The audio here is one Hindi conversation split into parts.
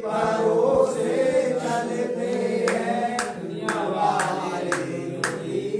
भरोसे चलते हैं, दुनिया वाले यूं ही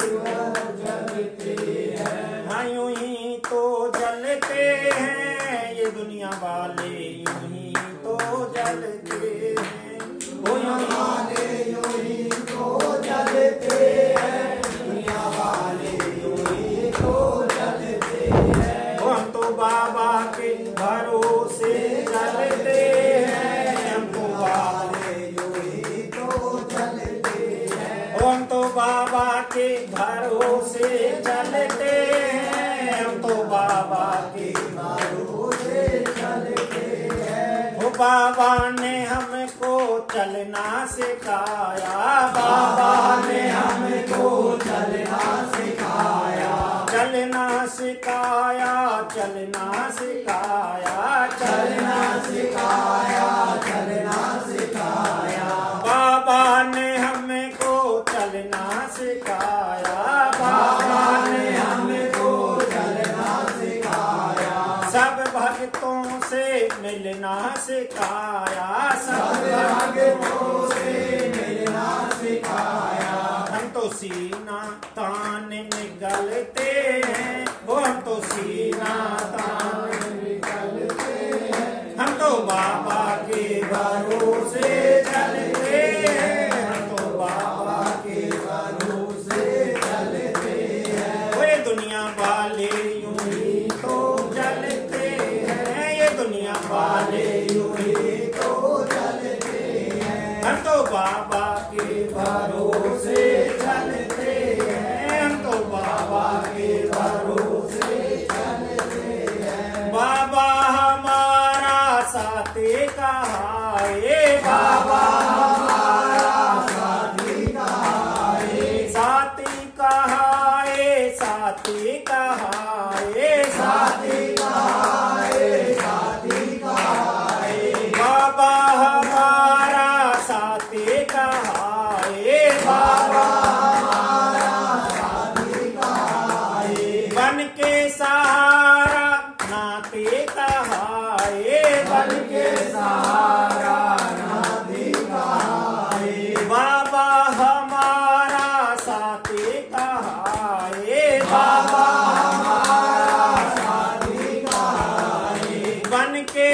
जलते हैं। हाँ यूं ही तो जलते हैं, ये दुनिया वाले यूं ही तो जलते हैं। दुनिया वाले यूं ही तो जलते हैं, दुनिया वाले यूं ही तो जलते हैं। हम तो बाबा के भरोसे चलते हैं, हम तो वाले यूं ही तो चलते हैं। हम तो बाबा के भरोसे चलते हैं, हम तो बाबा के भरोसे चलते हैं। वो बाबा ने हमको चलना सिखाया, बाबा ने हमको चलना सिखाया, चलना सिखाया, चलना सिखाया, चलना सिखाया, चलना सिखाया। बाबा ने हमको चलना सिखाया, बाबा ने हमको चलना सिखाया। सब भक्तों से मिलना सिखाया, सब भक्तों से मिलना सिखाया। हम तो सीना तान निकलते हैं, वो हम तो सीना तान निकलते हैं। हम तो बाबा के भरोसे चलते हैं, हम तो बाबा के भरोसे चलते हैं। वो दुनिया वाले यूं ही तो चलते हैं, ये दुनिया वाले यूं ही तो चलते हैं। हम तो बाबा के भरोसे चलते हैं, हम तो बाबा के भरोसे चलते हैं। बाबा हमारा साथी कहा है, बाबा हमारा साथी कहा है, साथी कहा है, साथी कहा है, साथी कहा है, साथी कहा है। बाबा हमारा साथी कहा है, बाबा हमारा साथी कहा है। बन के सहारा नाते कहा है, बन के सहारा नाते कहा है। बाबा हमारा साथी कहा है, बाबा हमारा साथी कहा है। बन के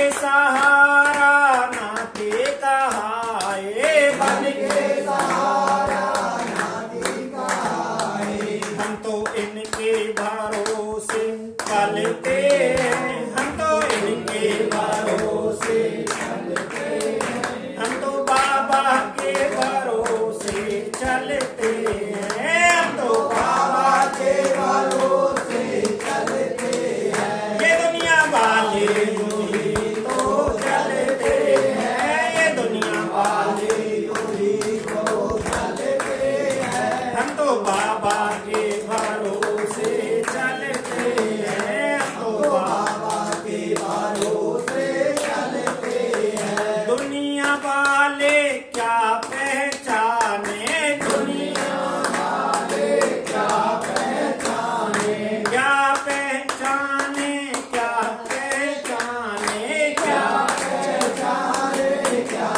सहारा नाते कहा है, बन के सहारा नाते कहा है। हम तो इनके भरोसे चलते हैं, हम तो इनके भरोसे चलते हैं। हम तो बाबा के भरोसे चलते हैं, हम तो बाबा के भरोसे चलते हैं। ये दुनिया वाले यूं ही तो चलते हैं, ये दुनिया वाले यूं ही तो चलते हैं। हम तो बाबा के भरोसे चलते हैं, हम तो बाबा के भरोसे चलते हैं। दुनिया वाले क्या पहचाने, दुनिया वाले क्या पहचाने, क्या पहचाने, क्या पहचाने, क्या पहचाने, क्या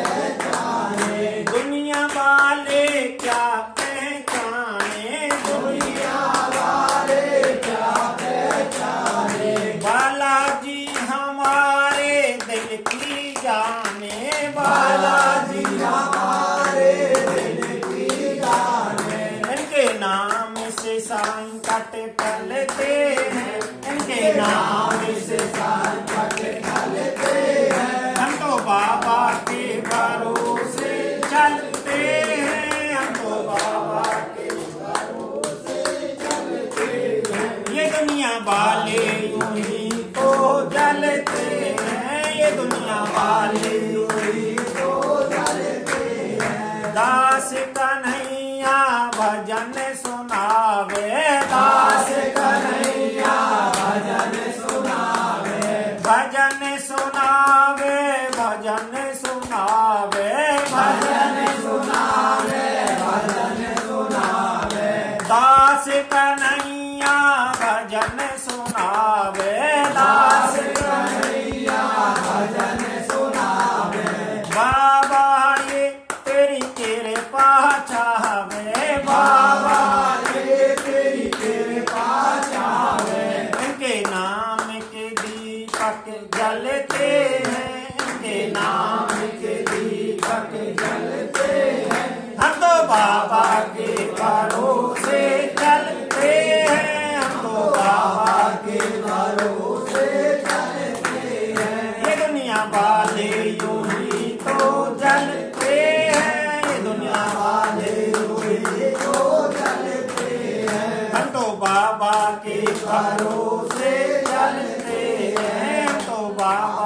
पहचाने। दुनिया वाले क्या पहचाने, दुनिया वाले क्या पहचाने। बालाजी हमारे दिल की जाने, बालाजी हमारे दिल की जाने। इनके नाम से संकट टलते हैं, इनके नाम से संकट टलते हैं। हम तो बाबा के भरोसे चलते हैं, हम तो बाबा के भरोसे चलते हैं। ये दुनिया वाले यूं ही तो जलते हैं, ये दुनिया वाले यूं ही तो जलते हैं। दास कन्हैया भजन सुनावे, दास कन्हैया भजन सुनावे, भजन सुनावे, भजन सुनावे, भजन सुनावे, भजन सुनावे। दास कन्हैया भजन सुनावे, दास कन्हैया भजन सुनावे। दीपक जलते हैं, इनके नाम के दीपक जलते हैं। हम तो बाबा के भरोसे चलते हैं, हम तो बाबा के भरोसे चलते हैं। ये दुनिया वाले यूं ही तो जलते हैं, ये दुनिया वाले यूं ही तो जलते हैं। हम तो बाबा के भरोसे चलते हैं, हम तो बाबा